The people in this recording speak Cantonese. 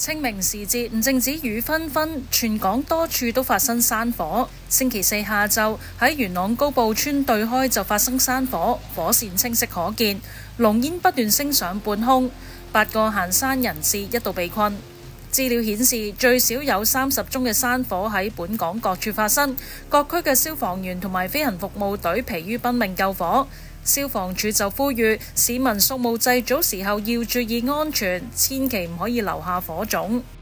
清明時節唔淨止雨紛紛，全港多處都發生山火。星期四下晝喺元朗高埔村對開就發生山火，火線清晰可見，濃煙不斷升上半空，8個行山人士一度被困。資料顯示，最少有30宗嘅山火喺本港各處發生，各區嘅消防員同埋飛行服務隊疲於奔命救火。消防處就呼籲市民掃墓祭祖時候要注意安全，千祈唔可以留下火種。